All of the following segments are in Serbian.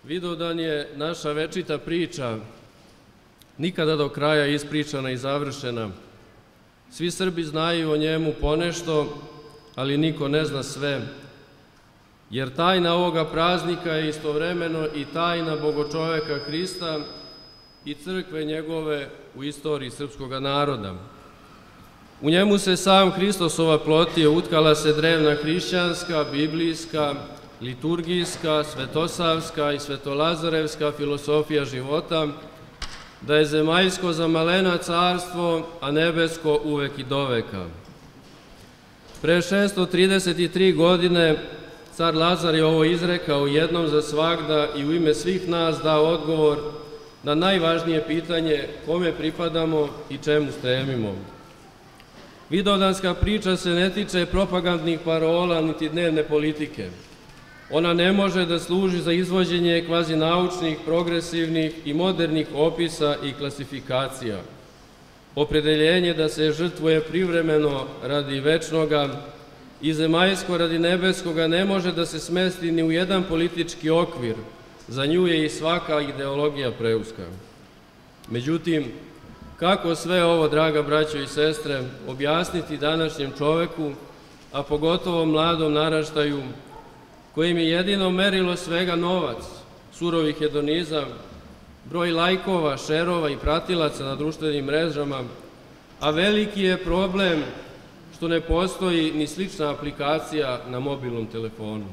Vidovdan je naša večita priča, nikada do kraja ispričana i završena. Svi Srbi znaju o njemu ponešto, ali niko ne zna sve, jer tajna ovoga praznika je istovremeno i tajna Bogočoveka Hrista i crkve njegove u istoriji srpskog naroda. U njemu se sam Hristos ovaplotio, utkala se drevna hrišćanska, biblijska, liturgijska, svetosavska i svetolazarevska filosofija života, da je zemaljsko za malena carstvo, a nebesko uvek i doveka. Pre 633 godine car Lazar je ovo izrekao jednom za svagda i u ime svih nas dao odgovor na najvažnije pitanje kome pripadamo i čemu stremimo. Vidovdanska priča se ne tiče propagandnih parola niti dnevne politike. Ona ne može da služi za izvođenje kvazinaučnih, progresivnih i modernih opisa i klasifikacija. Opredeljenje da se žrtvuje privremeno radi večnoga i zemaljsko radi nebeskoga ne može da se smesti ni u jedan politički okvir, za nju je i svaka ideologija preuska. Međutim, kako sve ovo, draga braćo i sestre, objasniti današnjem čoveku, a pogotovo mladom naraštaju, kojim je jedino merilo svega novac, surovi hedonizam, broj lajkova, šerova i pratilaca na društvenim mrežama, a veliki je problem što ne postoji ni slična aplikacija na mobilnom telefonu.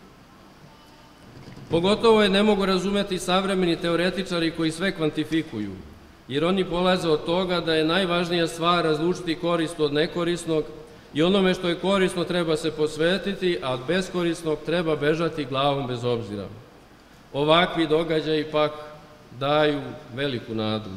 Pogotovo je ne mogu razumeti savremeni teoretičari koji sve kvantifikuju, jer oni polaze od toga da je najvažnija stvar razlučiti korist od nekorisnog i onome što je korisno treba se posvetiti, a od beskorisnog treba bežati glavom bez obzira. Ovakvi događaji pak daju veliku nadu.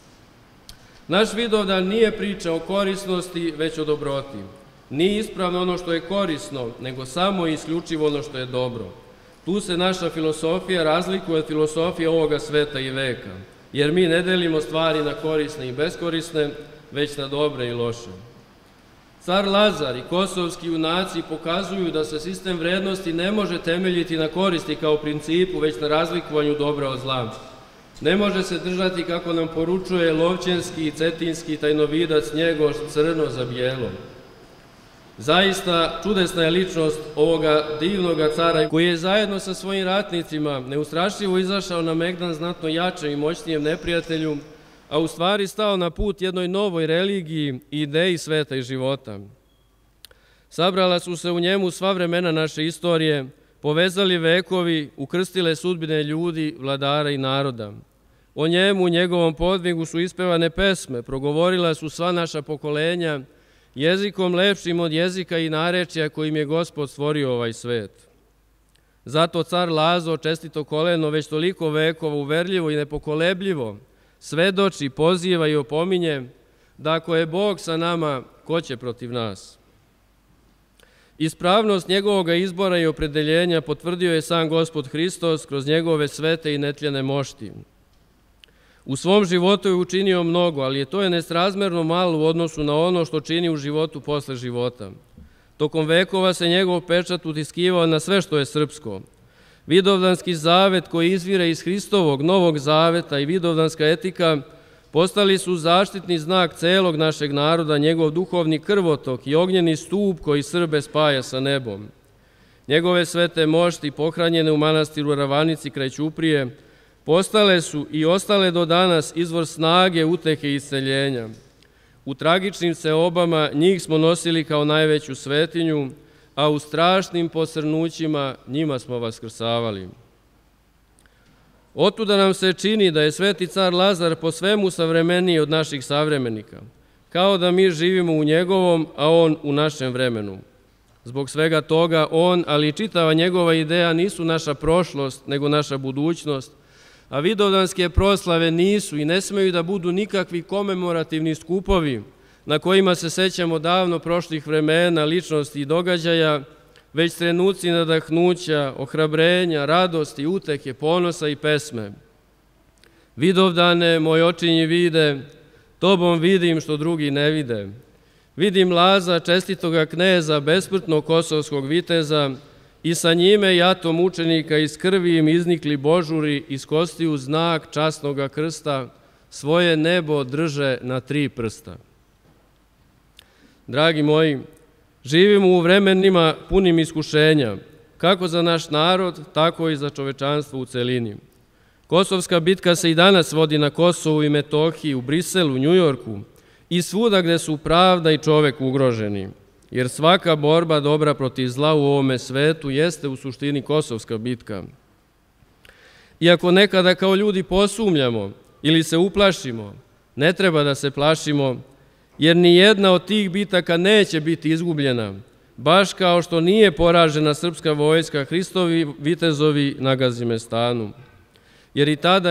Naš Vidovdan nije priča o korisnosti, već o dobroti. Nije ispravno ono što je korisno, nego samo i isključivo ono što je dobro. Tu se naša filosofija razlikuje od filosofije ovoga sveta i veka, jer mi ne delimo stvari na korisne i beskorisne, već na dobre i loše. Car Lazar i kosovski junaci pokazuju da se sistem vrednosti ne može temeljiti na koristi kao principu, već na razlikovanju dobra od zla. Ne može se držati, kako nam poručuje Lovćenski i Cetinski tajnovidac Njegoš, crno za bijelo. Zaista čudesna je ličnost ovoga divnoga cara koji je zajedno sa svojim ratnicima neustrašivo izašao na megdan znatno jačem i moćnijem neprijatelju, a u stvari stao na put jednoj novoj religiji i ideji sveta i života. Sabrala su se u njemu sva vremena naše istorije, povezali vekovi, ukrstile sudbine ljudi, vladara i naroda. O njemu, njegovom podvigu su ispevane pesme, progovorila su sva naša pokolenja, jezikom lepšim od jezika i narečja kojim je Gospod stvorio ovaj svet. Zato car Lazo, čestito koleno, već toliko vekova uverljivo i nepokolebljivo svedoči, poziva i opominje da ako je Bog sa nama, ko će protiv nas? Ispravnost njegovog izbora i opredeljenja potvrdio je sam Gospod Hristos kroz njegove svete i netljene mošti. U svom životu je učinio mnogo, ali to je nesrazmerno malo u odnosu na ono što čini u životu posle života. Tokom vekova se njegov pečat utiskivao na sve što je srpsko. Vidovdanski zavet koji izvire iz Hristovog novog zaveta i vidovdanska etika postali su zaštitni znak celog našeg naroda, njegov duhovni krvotok i ognjeni stup koji Srbe spaja sa nebom. Njegove svete mošti pohranjene u manastiru Ravanici kraj Ćuprije postale su i ostale do danas izvor snage, utehe i isceljenja. U tragičnim seobama njih smo nosili kao najveću svetinju, a u strašnim posrnućima njima smo vaskrsavali. Otuda nam se čini da je sveti car Lazar po svemu savremeniji od naših savremenika, kao da mi živimo u njegovom, a on u našem vremenu. Zbog svega toga on, ali i čitava njegova ideja nisu naša prošlost, nego naša budućnost, a vidovdanske proslave nisu i ne smeju da budu nikakvi komemorativni skupovi na kojima se sećamo davno prošlih vremena, ličnosti i događaja, već trenuci nadahnuća, ohrabrenja, radosti, utehe, ponosa i pesme. Vidovdane, moj očinji vide, tobom vidim što drugi ne vide. Vidim Laza, čestitoga kneza, besmrtnog kosovskog viteza, i sa njime i atom učenika iz krvi im iznikli božuri, iz kostiju znak časnoga krsta, svoje nebo drže na 3 prsta. Dragi moji, živimo u vremenima punim iskušenja, kako za naš narod, tako i za čovečanstvo u celini. Kosovska bitka se i danas vodi na Kosovu i Metohiji, u Briselu, Njujorku i svuda gde su pravda i čovek ugroženi, jer svaka borba dobra protiv zla u ovome svetu jeste u suštini kosovska bitka. Iako nekada kao ljudi posumljamo ili se uplašimo, ne treba da se plašimo, jer ni jedna od tih bitaka neće biti izgubljena, baš kao što nije poražena srpska vojska, Hristovi vitezovi na Gazimestanu. Jer i tada,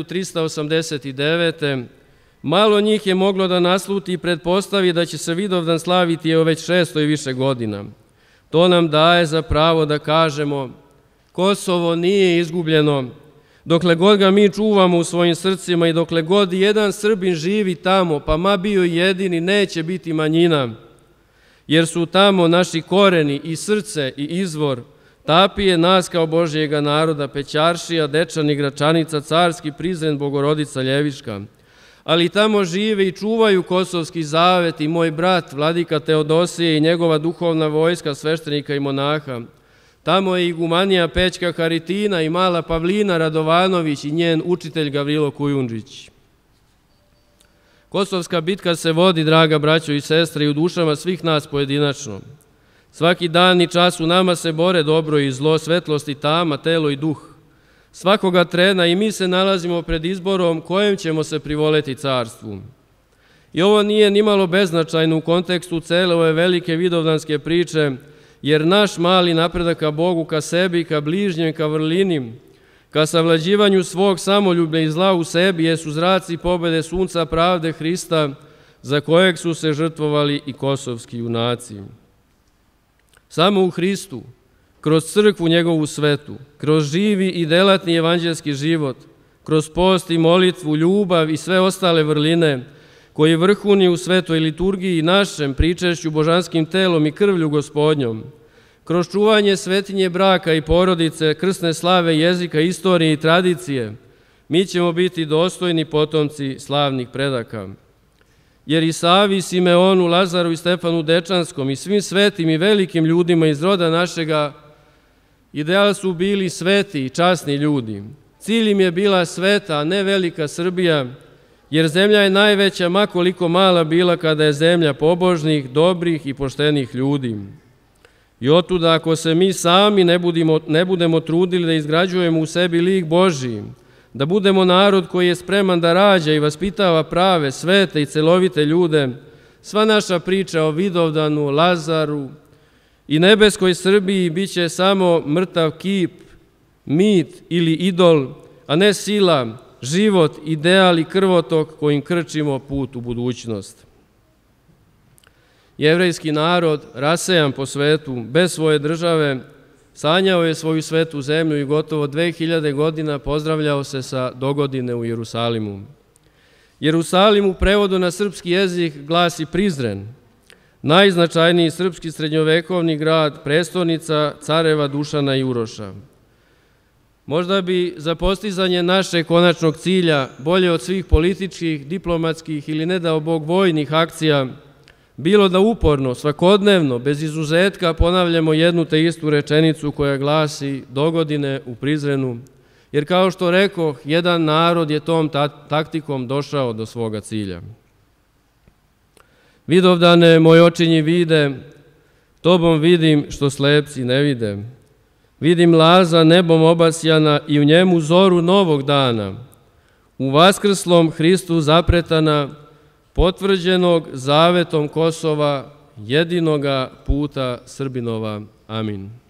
1389. malo njih je moglo da nasluti i pretpostavi da će se Vidovdan slaviti evo već 600 i više godina. To nam daje za pravo da kažemo: Kosovo nije izgubljeno, dokle god ga mi čuvamo u svojim srcima i dokle god jedan Srbin živi tamo, pa ma bio jedini, neće biti manjina, jer su tamo naši koreni i srce i izvor, Tapije nas kao Božjega naroda, Pećaršija, Dečani, Gračanica, Carski, Prizren, Bogorodica Ljeviška. Ali tamo žive i čuvaju kosovski zavet i moj brat, vladika Teodosije i njegova duhovna vojska, sveštenika i monaha. Tamo je igumanija Pećka Haritina i mala Pavlina Radovanović i njen učitelj Gavrilo Kujundžić. Kosovska bitka se vodi, draga braćo i sestre, i u dušama svih nas pojedinačno. Svaki dan i čas u nama se bore dobro i zlo, svetlost i tama, telo i duh. Svakoga trena i mi se nalazimo pred izborom kojem ćemo se privoleti carstvu. I ovo nije nimalo beznačajno u kontekstu cele ove velike vidovdanske priče, jer naš mali napredak ka Bogu, ka sebi, ka bližnjem, ka vrlini, ka savlađivanju svog samoljublja i zla u sebi jesu zraci pobede sunca pravde Hrista, za kojeg su se žrtvovali i kosovski junaci. Samo u Hristu, kroz crkvu njegovu svetu, kroz živi i delatni evanđelski život, kroz post i molitvu, ljubav i sve ostale vrline, koji vrhuni u svetoj liturgiji našem, pričešću božanskim telom i krvlju Gospodnjom, kroz čuvanje svetinje braka i porodice, krsne slave, jezika, istorije i tradicije, mi ćemo biti dostojni potomci slavnih predaka. Jer i Savi, Simeonu, Lazaru i Stefanu Dečanskom i svim svetim i velikim ljudima iz roda našega ideal su bili sveti i časni ljudi. Cilj im je bila sveta, a ne velika Srbija, jer zemlja je najveća, ma koliko mala bila, kada je zemlja pobožnih, dobrih i poštenih ljudi. I otuda, ako se mi sami ne budemo trudili da izgrađujemo u sebi lik Božiji, da budemo narod koji je spreman da rađa i vaspitava prave, svete i celovite ljude, sva naša priča o Vidovdanu, Lazaru i nebeskoj Srbiji biće samo mrtav kip, mit ili idol, a ne sila, život, ideal i krvotok kojim krčimo put u budućnost. Jevrejski narod, rasejan po svetu, bez svoje države, sanjao je svoju svetu zemlju i gotovo 2000 godina pozdravljao se sa dogodine u Jerusalimu. Jerusalim u prevodu na srpski jezik glasi Prizren, najznačajniji srpski srednjovekovni grad, prestonica careva Dušana i Uroša. Možda bi za postizanje našeg konačnog cilja, bolje od svih političkih, diplomatskih ili ne dao Bog vojnih akcija, bilo da uporno, svakodnevno, bez izuzetka ponavljamo jednu te istu rečenicu koja glasi dogodine u Prizrenu, jer kao što rekoh, jedan narod je tom taktikom došao do svoga cilja. Vidovdane, moj očinji vide, tobom vidim što slepci ne vide. Vidim laza nebom obasjana i u njemu zoru novog dana, u vaskrslom Hristu zapretana, potvrđenog zavetom Kosova, jedinoga puta Srbinova. Amin.